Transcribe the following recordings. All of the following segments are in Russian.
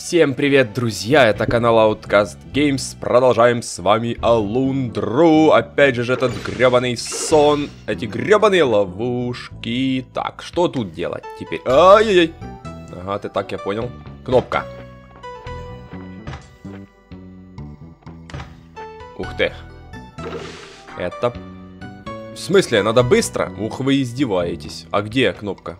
Всем привет, друзья, это канал Outcast Games, продолжаем с вами Алундру, опять же этот гребаный сон, эти гребаные ловушки. Так, что тут делать теперь? Ай-яй-яй. Ага, ты так, я понял. Кнопка. Ух ты. Это... В смысле, надо быстро? Ух, вы издеваетесь. А где кнопка?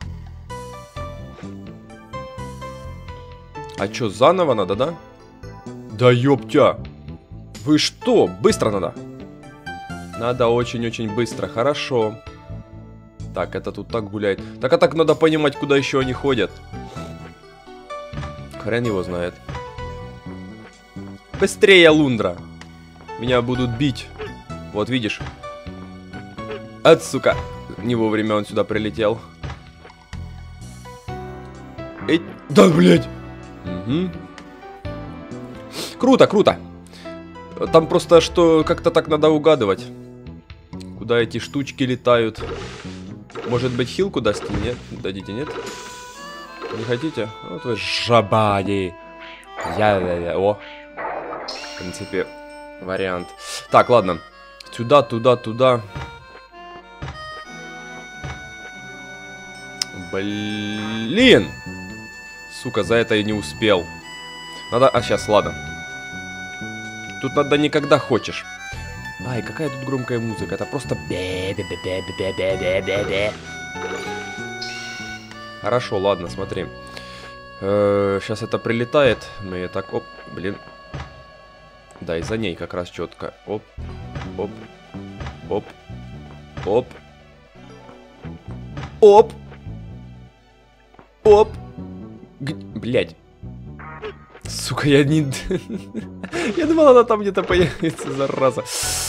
А чё, заново надо, да? Да ёптя! Вы что? Быстро надо? Надо очень-очень быстро, хорошо. Так, это тут так гуляет. Так, а так надо понимать, куда еще они ходят. Хрен его знает. Быстрее, Лундра! Меня будут бить. Вот, видишь? От, сука! Не вовремя он сюда прилетел. Эй, да, блядь! Угу. Круто, круто. Там просто что как-то так надо угадывать. Куда эти штучки летают. Может быть, хилку дасте? Нет? Дадите, нет? Не хотите? Вот вы жабади. О. В принципе, вариант. Так, ладно. Сюда, туда, туда. Блин. Сука, за это я не успел. Надо... А, сейчас, ладно. Тут надо не когда хочешь. Ай, какая тут громкая музыка. Это просто... Хорошо, ладно, смотри. Сейчас это прилетает. Мы так... Оп, блин. Да, и за ней как раз четко. Оп, оп, оп, оп. Оп. Оп. Блять. Сука, я не... Я думал, она там где-то появится, зараза.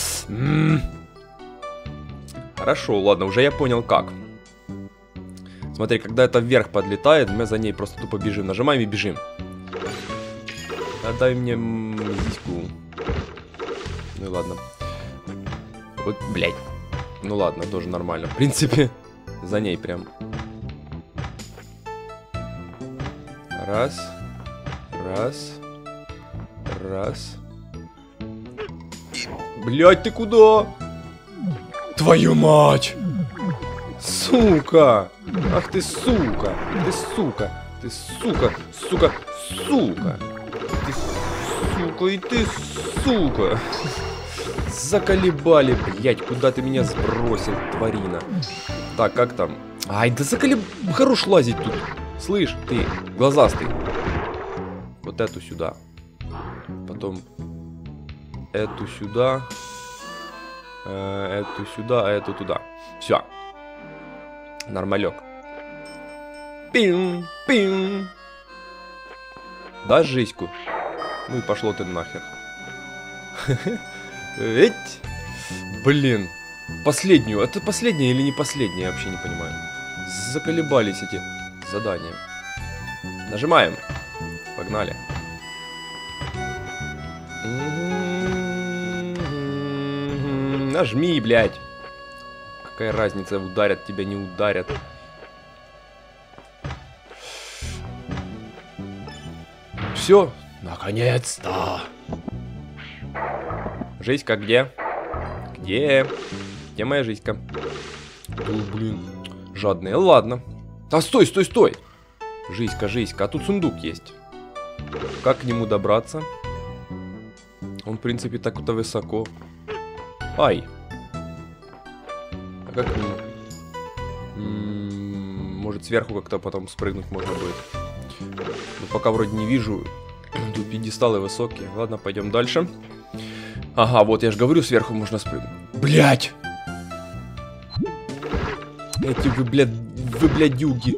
Хорошо, ладно, уже я понял как. Смотри, когда это вверх подлетает, мы за ней просто тупо бежим. Нажимаем и бежим. Отдай мне мизку. Ну ладно. Вот, блять. Ну ладно, тоже нормально. В принципе, за ней прям. Раз. Раз. Раз. Блять, ты куда? Твою мать! Сука! Ах ты сука! Ты сука! Ты сука! Сука! Сука! Ты сука! И ты сука! Заколебали, блять, куда ты меня сбросил, тварина? Так, как там? Ай, да хорош лазить тут. Слышь, ты, глазастый. Вот эту сюда. Потом эту сюда. Эту сюда, а эту туда. Все. Нормалек. Пим, пим. Да, жизньку. Ну и пошло ты нахер. Эть. Блин. Последнюю. Это последняя или не последняя, я вообще не понимаю. Заколебались эти задания. Нажимаем. Погнали. Нажми, блядь. Какая разница, ударят тебя, не ударят. Все, наконец-то. Жизнька где? Где? Где моя жизнька? Блин, жадные. Ладно. А стой, стой, стой. Жизнька, жизнька. А тут сундук есть. Как к нему добраться? Он, в принципе, так-то высоко. Ай. А как к нему? Может, сверху как-то потом спрыгнуть можно будет. Но пока вроде не вижу. Тут пьедесталы высокие. Ладно, пойдем дальше. Ага, вот я же говорю, сверху можно спрыгнуть. Блять! Эти вы, блядюги.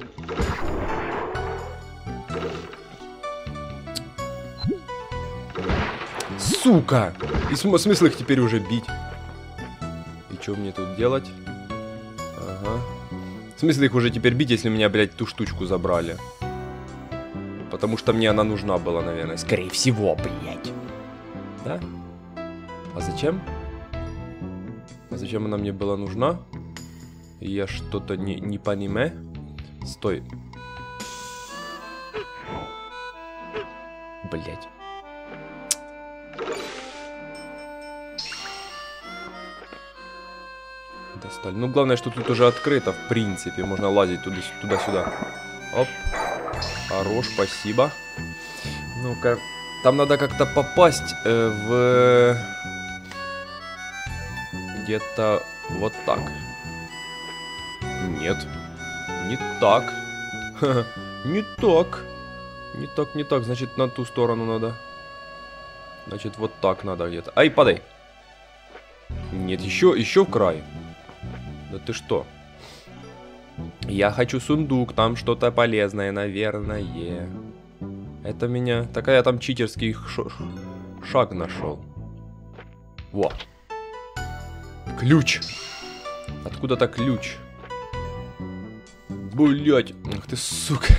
Сука! И смысл их теперь уже бить? И что мне тут делать? Ага. В смысле их уже теперь бить, если меня, блядь, ту штучку забрали? Потому что мне она нужна была, наверное. Скорее всего, блядь. Да? А зачем? А зачем она мне была нужна? Я что-то не понимаю. Стой. Блять. Достали. Ну, главное, что тут уже открыто, в принципе. Можно лазить туда-сюда. Оп. Хорош, спасибо. Ну-ка. Там надо как-то попасть в... Где-то вот так. Нет. Не так. Не так. Не так. Значит, на ту сторону надо. Значит, вот так надо где-то. Ай, падай. Нет, еще в край. Да ты что? Я хочу сундук. Там что-то полезное, наверное. Это меня... Такая я там читерский шаг нашел. Во. Ключ. Откуда-то ключ. Блять. Ах ты, сука.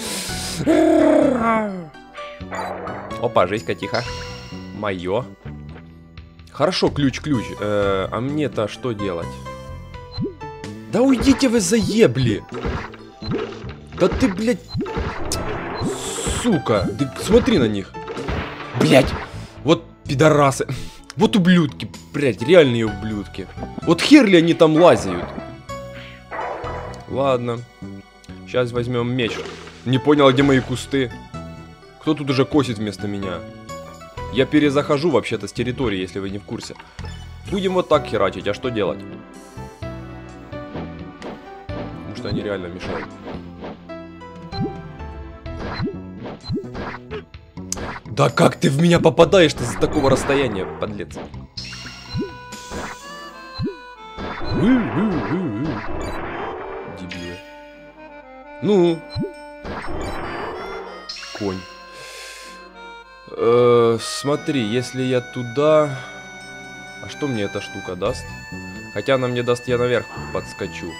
Опа, жесть-ка, тихо. Мое. Хорошо, ключ. А мне-то что делать? Да уйдите вы, заебли. Да ты, блядь. Сука. Ты смотри на них. Блядь. Вот пидорасы. Вот ублюдки. Блядь, реальные ублюдки. Вот хер ли они там лазят? Ладно. Сейчас возьмем меч. Не понял, где мои кусты. Кто тут уже косит вместо меня? Я перезахожу вообще-то с территории, если вы не в курсе. Будем вот так херачить, а что делать? Потому что они реально мешают. Да как ты в меня попадаешь-то с такого расстояния, подлец? Дебил. Ну. Конь. Смотри, если я туда... А что мне эта штука даст? Хотя она мне даст, я наверх подскочу.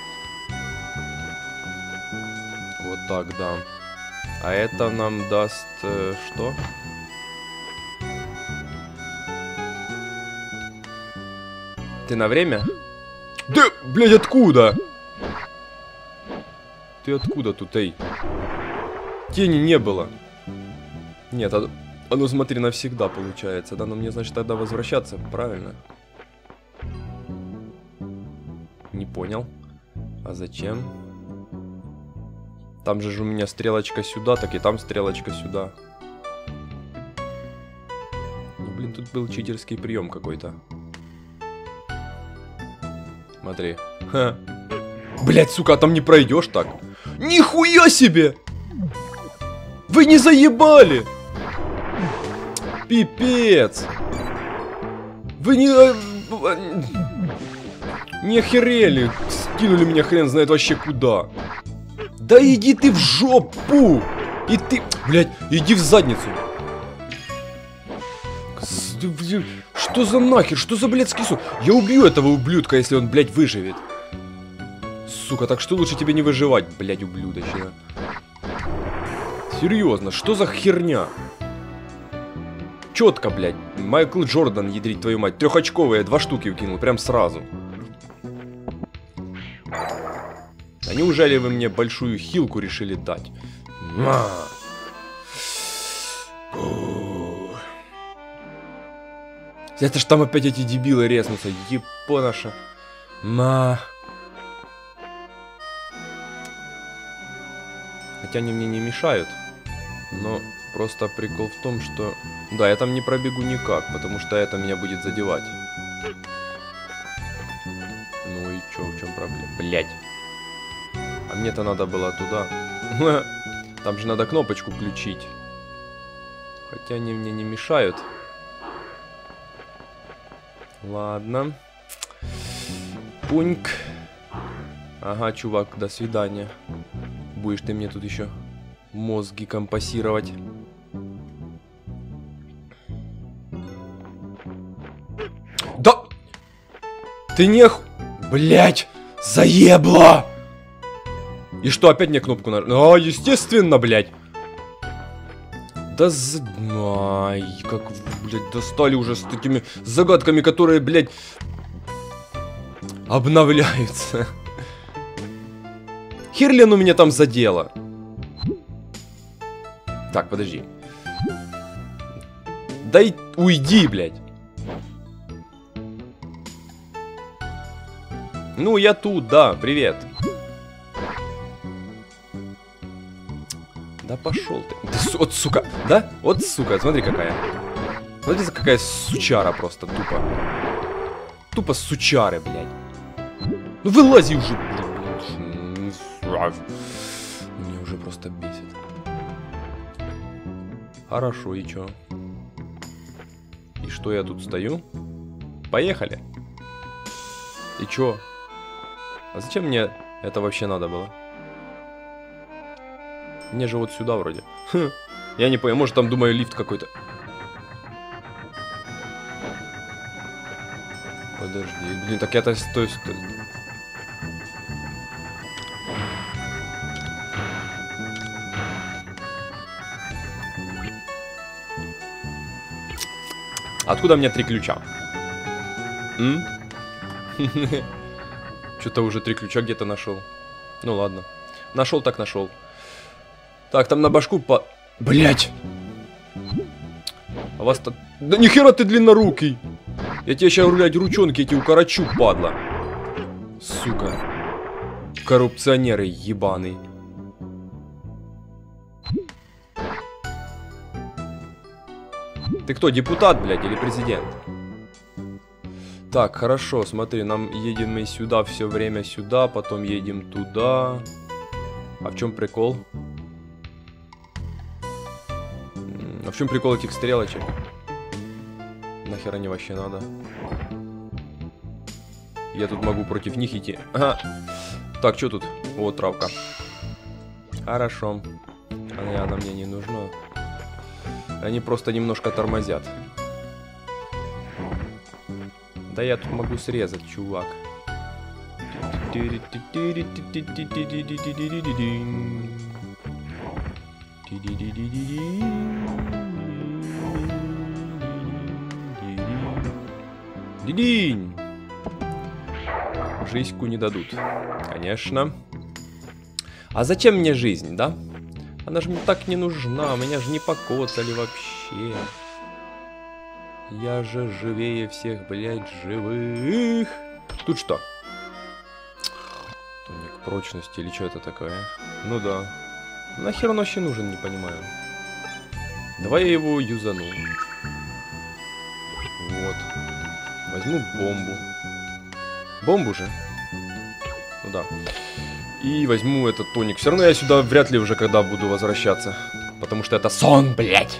Вот так, да. А это нам даст... что? Ты на время? Да, блядь, откуда? Ты откуда тут, эй? Тени не было. Нет, ну смотри, навсегда получается. Да, но мне, значит, тогда возвращаться, правильно? Не понял. А зачем? Там же у меня стрелочка сюда, так и там стрелочка сюда. Ну, блин, тут был читерский прием какой-то. Смотри. Ха. Блять, сука, а там не пройдешь так? Нихуя себе! Вы не заебали! Пипец! Вы не охерели! Скинули меня хрен знает вообще куда. Да иди ты в жопу! И ты, блядь, иди в задницу. Что за нахер? Что за блядский сук? Я убью этого ублюдка, если он, блядь, выживет. Сука, так что лучше тебе не выживать, блядь, ублюдочина. Серьезно, что за херня? Четко, блядь. Майкл Джордан, ядрить твою мать. Трехочковые, 2 штуки вкинул, прям сразу. А неужели вы мне большую хилку решили дать? Это ж там опять эти дебилы резнутся. Епонаша. Хотя они мне не мешают. Но просто прикол в том, что... Да, я там не пробегу никак, потому что это меня будет задевать. Ну и чё, в чем проблема? Блять. А мне-то надо было туда. Там же надо кнопочку включить. Хотя они мне не мешают. Ладно. Пуньк. Ага, чувак, до свидания. Будешь ты мне тут еще мозги компасировать. Да! Ты не... Блять! Заебла! И что, опять мне кнопку нажал? А, естественно, блять! Да ай, как, блядь, достали уже с такими загадками, которые, блядь, обновляются. Хер ли оно меня там задело? Так, подожди. Дай уйди, блядь. Ну, я тут, да, привет. Да пошел ты. Вот сука, да? Вот сука, смотри какая. Смотрите, какая сучара просто, тупо. Тупо сучары, блядь. Ну вылази уже, блядь. Мне уже просто бесит. Хорошо, и чё? И что я тут стою? Поехали. И чё? А зачем мне это вообще надо было? Мне же вот сюда вроде. Я не понял, может там, думаю, лифт какой-то. Подожди, блин, так я-то стой. Откуда у меня 3 ключа? Что-то уже 3 ключа где-то нашел. Ну ладно. Нашел так нашел. Так, там на башку по... Блять! А вас-то... Да нихера ты длиннорукий! Я тебе сейчас, блядь, ручонки эти укорочу, падла. Сука. Коррупционеры ебаный. Ты кто, депутат, блядь, или президент? Так, хорошо, смотри, нам едем мы сюда все время сюда, потом едем туда. А в чем прикол? А в чем прикол этих стрелочек? Нахер они вообще надо? Я тут могу против них идти. Ага. Так, что тут? Вот травка. Хорошо. Она мне не нужна. Они просто немножко тормозят. Да я тут могу срезать, чувак. Дидинь! Жизньку не дадут. Конечно. А зачем мне жизнь, да? Она же мне так не нужна. Меня же не покоцали вообще. Я же живее всех, блядь, живых. Тут что? Тоник прочности или что это такое? Ну да. Нахер он вообще нужен, не понимаю. Давай я его юзану. Вот. Возьму бомбу. Бомбу же? Ну да. И возьму этот тоник. Все равно я сюда вряд ли уже когда буду возвращаться. Потому что это сон, блядь.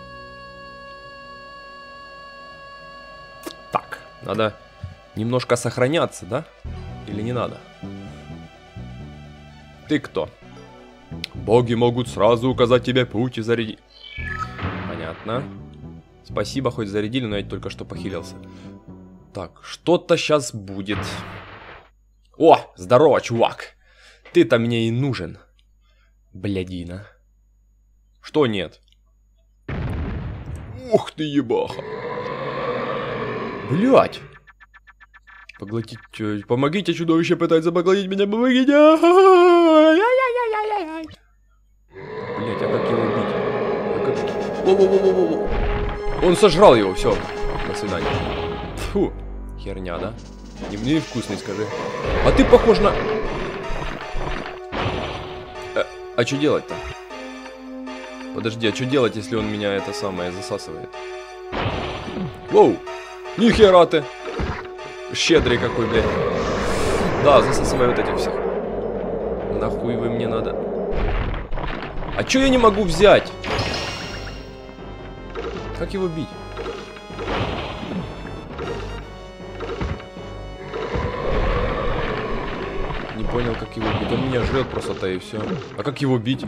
Так, надо немножко сохраняться, да? Или не надо? Ты кто? Боги могут сразу указать тебе путь и зарядить. Понятно. Спасибо, хоть зарядили, но я только что похилился. Так, что-то сейчас будет. О, здорово, чувак. Ты-то мне и нужен. Блядина. Что нет? Ух ты, ебаха. Блядь. Поглотить... Помогите, чудовище пытается поглотить меня, помогите. Блядь, а как его убить? Во-во-во-во-во. Он сожрал его, все. До свидания. Фу, херня, да? Невкусный, скажи. А ты похож на... А что делать-то? Подожди, а что делать, если он меня это самое засасывает? Воу! Нихера ты! Щедрый какой, блядь. Да, засасывай вот этих всех. Нахуй вы мне надо? А чё я не могу взять? Как его бить? Не понял, как его бить. Он меня жрет просто-то и все. А как его бить?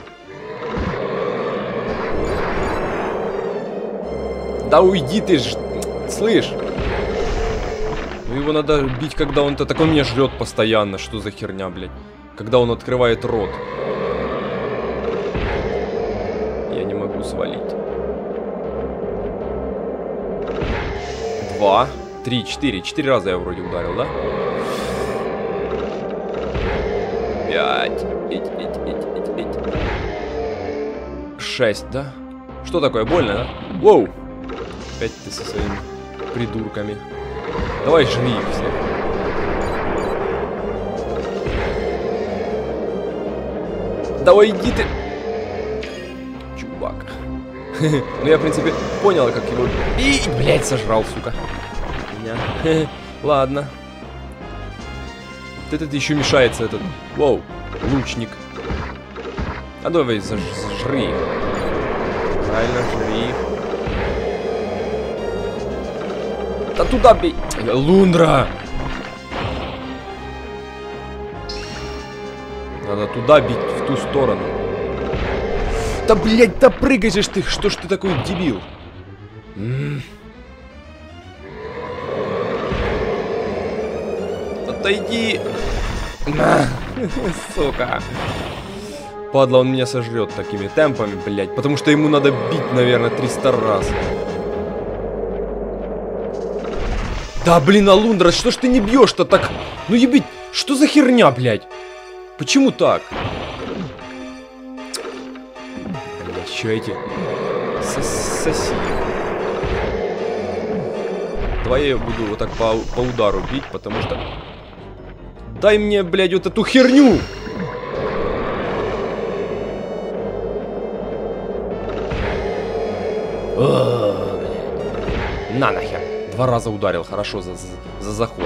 Да уйди ты ж... Слышь? Ну его надо бить, когда он-то... Так он меня жрет постоянно. Что за херня, блядь? Когда он открывает рот. Я не могу свалить. 2, 3, 4. 4 раза я вроде ударил, да? 5. 6, да? Что такое, больно, да? Воу! Опять ты со своими придурками. Давай жри их всех. Давай иди ты! Чувак. Ну я, в принципе, понял, как его... И, блядь, сожрал, сука. Меня. Ладно. Вот этот еще мешается, этот... Воу, лучник. А давай зажри их. Правильно, жри их. Да туда бей! Лундра! Надо туда бить, в ту сторону. Да, блядь, да прыгай же ты! Что ж ты такой дебил? Отойди! Сука! Падла, он меня сожрет такими темпами, блядь. Потому что ему надо бить, наверное, 300 раз. Да, блин, Алундра, что ж ты не бьешь-то так? Ну ебить, что за херня, блядь? Почему так? Блядь, что эти? Соси. Давай я буду вот так по удару бить, потому что... Дай мне, блядь, вот эту херню! О, блядь. На нахер. 2 раза ударил, хорошо, за заход.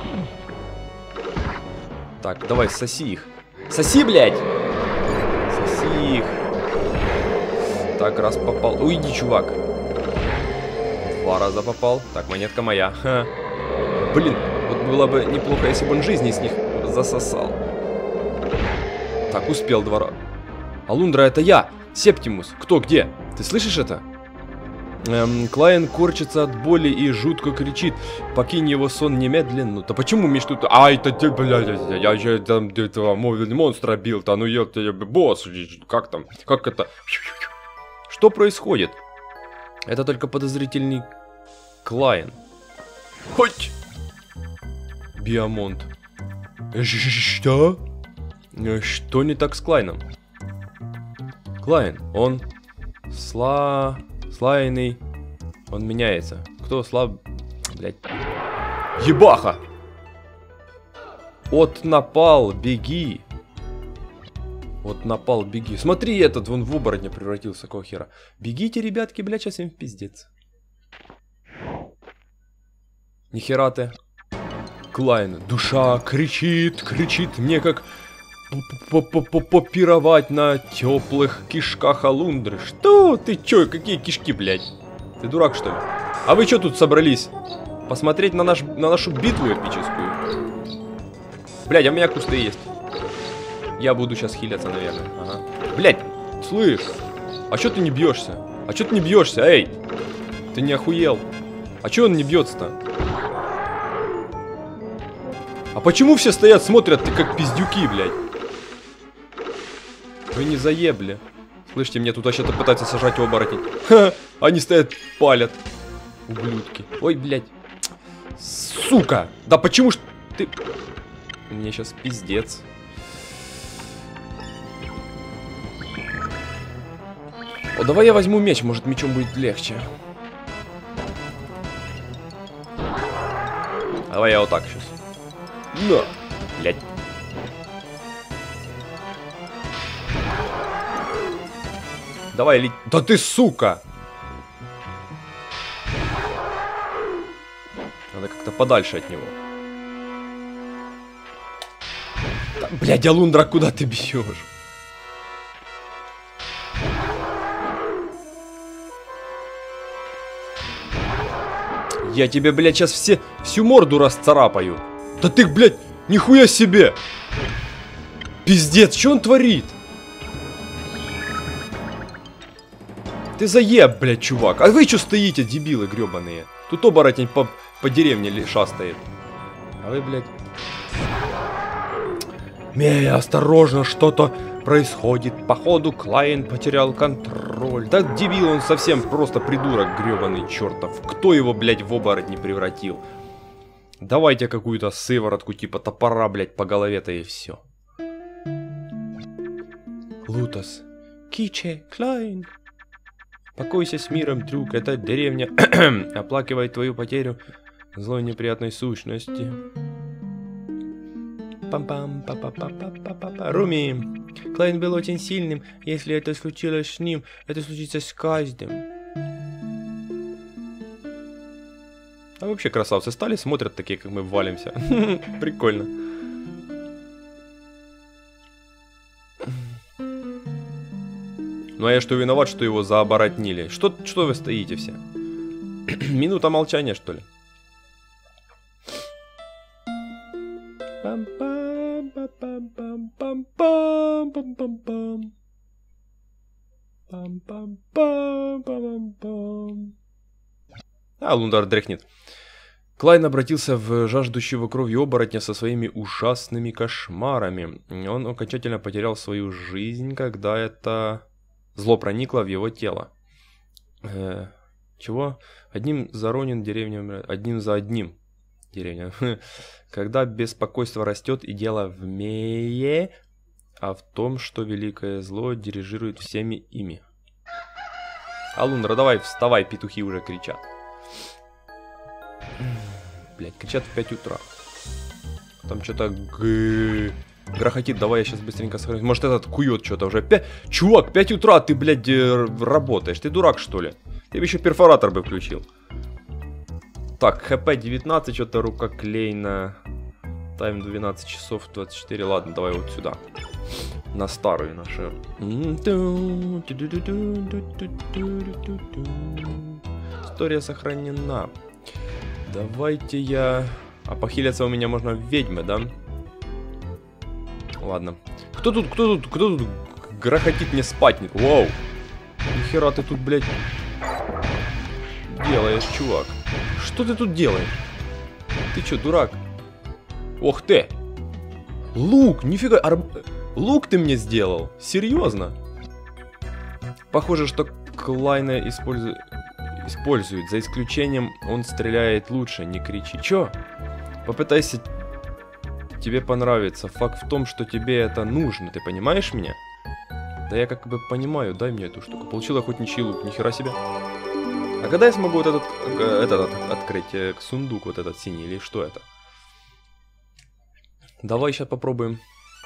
Так, давай, соси их. Соси, блядь! Соси их. Так, раз попал. Уйди, чувак. 2 раза попал. Так, монетка моя. Ха. Блин, вот было бы неплохо, если бы он жизни с них засосал. Так, успел 2 раза. Алундра, это я! Септимус. Кто, где? Ты слышишь это? Клайн корчится от боли и жутко кричит. Покинь его сон немедленно. Да почему мне что-то... Ай, это ты, блядь, я же там этого монстра бил-то. Ну я босс, как там? Как это? Что происходит? Это только подозрительный Клайн. Хоть! Биомонт. Что? Что не так с Клайном? Клайн, он... Слайный. Он меняется. Кто слаб... Блять. Ебаха! От напал, беги. От напал, беги. Смотри, этот вон в оборотня превратился, какого хера. Бегите, ребятки, блядь, сейчас им пиздец. Нихера ты. Клайн. Душа кричит, кричит мне как... Попировать на теплых кишках Алундры. Что? Ты чё? Какие кишки, блядь? Ты дурак, что ли? А вы чё тут собрались? Посмотреть на нашу битву эпическую? Блядь, а у меня кусты есть. Я буду сейчас хиляться, наверное. Ага. Блядь, слышь? А чё ты не бьешься? А чё ты не бьешься? Эй! Ты не охуел? А чё он не бьется-то? А почему все стоят, смотрят, ты как пиздюки, блядь? Вы не заебли. Слышите, мне тут вообще-то пытаются сажать оборотень. Ха, они стоят, палят. Ублюдки. Ой, блядь. Сука! Да почему ж ты... Мне сейчас пиздец. О, давай я возьму меч, может мечом будет легче. Давай я вот так сейчас. На! Блядь. Давай, леть. Да ты сука! Надо как-то подальше от него. Да, блядь, Алундра, куда ты бьешь? Я тебе, блядь, сейчас всю морду расцарапаю. Да ты, блядь, нихуя себе! Пиздец, что он творит? Ты заеб, блядь, чувак. А вы что стоите, дебилы гребаные? Тут оборотень по деревне шастает. А вы, блядь... осторожно, что-то происходит. Походу, Клайн потерял контроль. Да дебил, он совсем просто придурок гребаный чертов. Кто его, блядь, в оборотни превратил? Давайте какую-то сыворотку типа топора, блядь, по голове-то и все. Лутас. Киче, Клайн. Покойся с миром, друг, эта деревня оплакивает твою потерю злой неприятной сущности. Пам-пам-па-па-па-па-па-па. Руми, Клайн был очень сильным. Если это случилось с ним, это случится с каждым. А вообще красавцы стали, смотрят такие, как мы валимся. Прикольно. Ну а я что виноват, что его заоборотнили? Что вы стоите все? Минута молчания, что ли? А, Лундар дряхнет. Клайн обратился в жаждущего крови оборотня со своими ужасными кошмарами. Он окончательно потерял свою жизнь, когда это зло проникло в его тело. Чего? Одним заронен деревня умирает. Одним за одним деревня. Когда беспокойство растет, и дело в мее, а в том, что великое зло дирижирует всеми ими. Алундра, давай вставай, петухи уже кричат. Блять, кричат в 5 утра. Там что-то грохотит, давай я сейчас быстренько сохраню. Может этот кует что-то уже. Чувак, 5 утра ты, блядь, работаешь. Ты дурак, что ли? Ты бы еще перфоратор бы включил. Так, хп 19, что-то рука Клейна. Тайм 12 часов 24. Ладно, давай вот сюда. На старую нашу. История сохранена. Давайте я... А похилиться у меня можно ведьмы, да? Ладно. Кто тут грохотит мне спатник? Воу. Нихера ты тут, блядь, делаешь, чувак? Что ты тут делаешь? Ты чё, дурак? Ох ты! Лук, нифига... Лук ты мне сделал? Серьезно? Похоже, что Клайна использует... За исключением, он стреляет лучше, не кричи. Чё? Попытайся... Тебе понравится. Факт в том, что тебе это нужно. Ты понимаешь меня? Да я как бы понимаю. Дай мне эту штуку. Получил охотничий лук. Нихера себе. А когда я смогу вот этот открыть сундук, вот этот синий, или что это? Давай сейчас попробуем.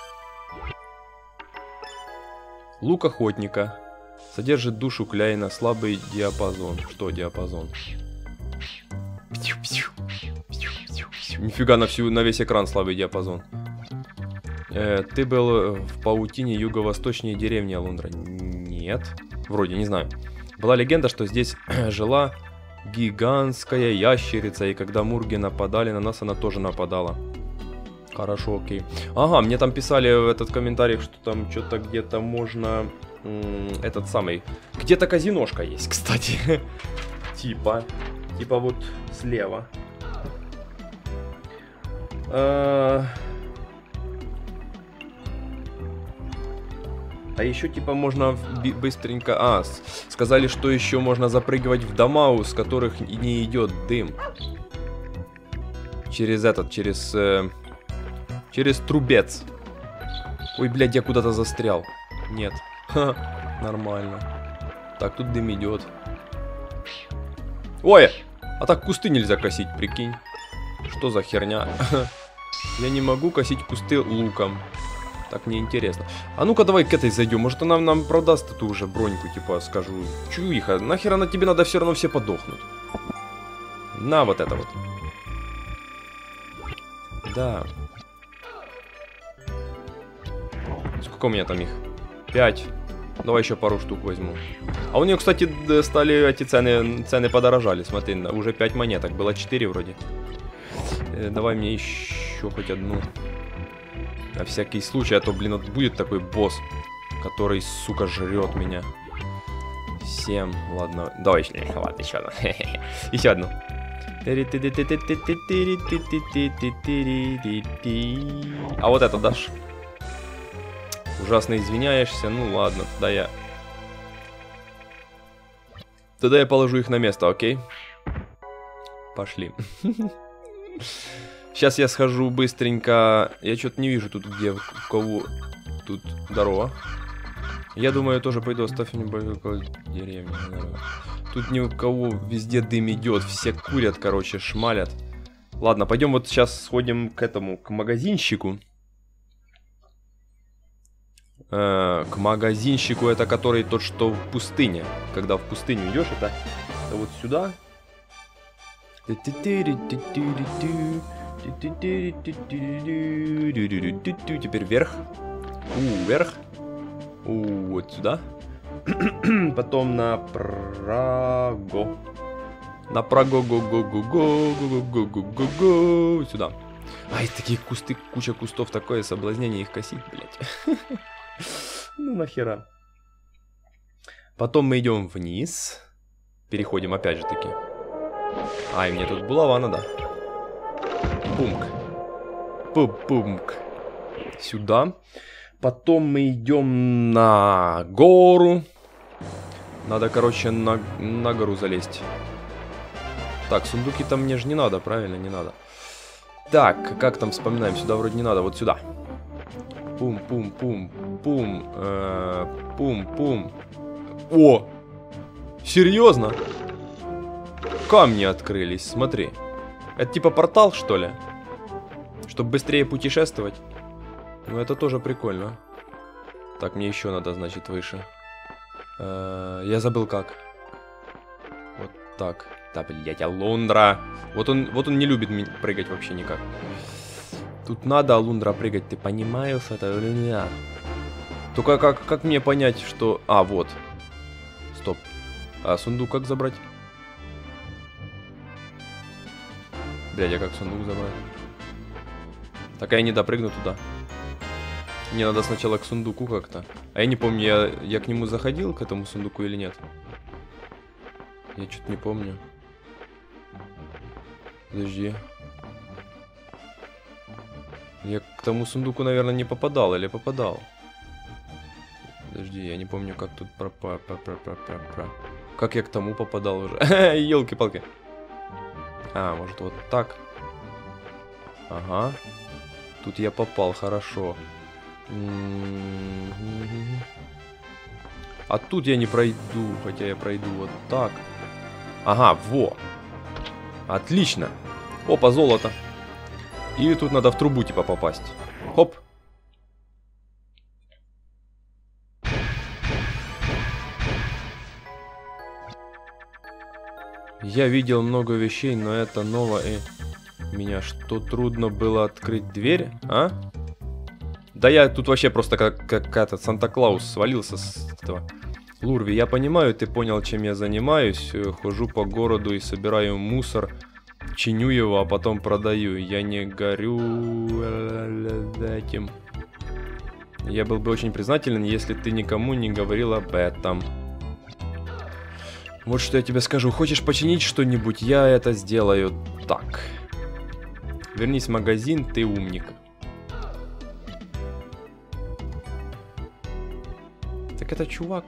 Лук охотника. Содержит душу Клайна. Слабый диапазон. Что диапазон? Нифига, на весь экран слабый диапазон. Ты был в паутине юго-восточнее деревни Алундра? Нет. Вроде, не знаю. Была легенда, что здесь жила гигантская ящерица, и когда мурги нападали на нас, она тоже нападала. Хорошо, окей. Ага, мне там писали в этот комментарий, что там что-то где-то можно... этот самый... Где-то казиношка есть, кстати. Типа вот слева. А еще типа можно быстренько... сказали, что еще можно запрыгивать в дома, с которых не идет дым. Через трубец. Ой, блядь, я куда-то застрял. Нет. Ха, нормально. Так, тут дым идет. Ой! А так кусты нельзя косить, прикинь. Что за херня? Я не могу косить кусты луком. Так неинтересно. А ну-ка давай к этой зайдем. Может она нам продаст эту уже броньку, типа, скажу. Чуиха, нахер она тебе надо, все равно все подохнут. На вот это вот. Да. Сколько у меня там их? 5. Давай еще пару штук возьму. А у нее, кстати, стали эти цены подорожали. Смотри, уже 5 монеток. Было 4 вроде. Давай мне еще хоть одну. На всякий случай, а то, блин, вот будет такой босс, который, сука, жрет меня. 7, ладно. Давай еще, ладно, еще одну. Еще одну. А вот это дашь? Ужасно извиняешься, ну ладно, тогда я положу их на место, окей? Пошли. Сейчас я схожу быстренько. Я что-то не вижу тут, где, кого. Тут, здорово. Я думаю, я тоже пойду, оставь небольшую деревню. Тут ни у кого везде дым идет, все курят, короче, шмалят. Ладно, пойдем вот сейчас сходим к этому, к магазинщику. К магазинщику, это который тот, что в пустыне. Когда в пустыню идешь, это вот сюда. Теперь вверх. Вверх. Вот сюда. Потом направо. Направо. Сюда. Ай, такие кусты, куча кустов, такое соблазнение их косить, блядь. Ну нахера. Потом мы идем вниз. Переходим опять же таки. Ай, мне тут булава надо. Пумк. Пумк. Сюда. Потом мы идем на гору. Надо, короче, на гору залезть. Так, сундуки там мне же не надо, правильно? Не надо. Так, как там вспоминаем? Сюда вроде не надо, вот сюда. Пум-пум-пум. Пум. Пум-пум. О! Серьезно? Камни открылись, смотри. Это типа портал, что ли? Чтобы быстрее путешествовать. Ну, это тоже прикольно. Так, мне еще надо, значит, выше. Я забыл как. Вот так. Да, блядь, Алундра. Вот он не любит прыгать вообще никак. Тут надо, Алундра, прыгать. Ты понимаешь это? Только как мне понять, что... А, вот. Стоп. А сундук как забрать? Блядь, а как сундук забрать? Так, я не допрыгну туда. Мне надо сначала к сундуку как-то. А я не помню, я к нему заходил, к этому сундуку или нет. Я что-то не помню. Подожди. Я к тому сундуку, наверное, не попадал. Или попадал? Подожди, я не помню, как тут Как я к тому попадал уже? Ёлки-палки. А, может вот так? Ага. Тут я попал, хорошо. А тут я не пройду, хотя я пройду вот так. Ага, во. Отлично. Опа, золото. И тут надо в трубу типа попасть. Хоп. Я видел много вещей, но это ново и... Меня что, трудно было открыть дверь, а? Да я тут вообще просто как этот Санта-Клаус свалился с этого. Лурви, я понимаю, ты понял, чем я занимаюсь. Хожу по городу и собираю мусор, чиню его, а потом продаю. Я не горю этим. Я был бы очень признателен, если ты никому не говорил об этом. Вот что я тебе скажу. Хочешь починить что-нибудь? Я это сделаю так. Вернись в магазин, ты умник. Так это чувак.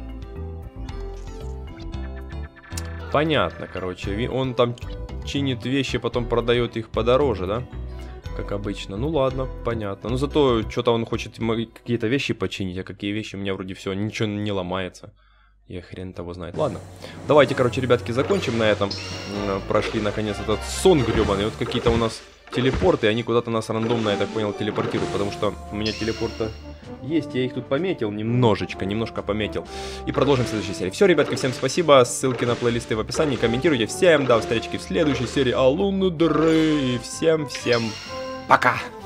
Понятно, короче. Он там чинит вещи, потом продает их подороже, да? Как обычно. Ну ладно, понятно. Но зато что-то он хочет какие-то вещи починить, а какие вещи у меня вроде все, ничего не ломается. Я хрен того знает. Ладно. Давайте, короче, ребятки, закончим на этом. Прошли, наконец, этот сон гребаный. Вот какие-то у нас телепорты, они куда-то нас рандомно, я так понял, телепортируют. Потому что у меня телепорта есть, я их тут пометил. Немножко пометил. И продолжим в следующей серии. Все, ребятки, всем спасибо. Ссылки на плейлисты в описании. Комментируйте. Всем до встречи в следующей серии Алундры. И всем пока.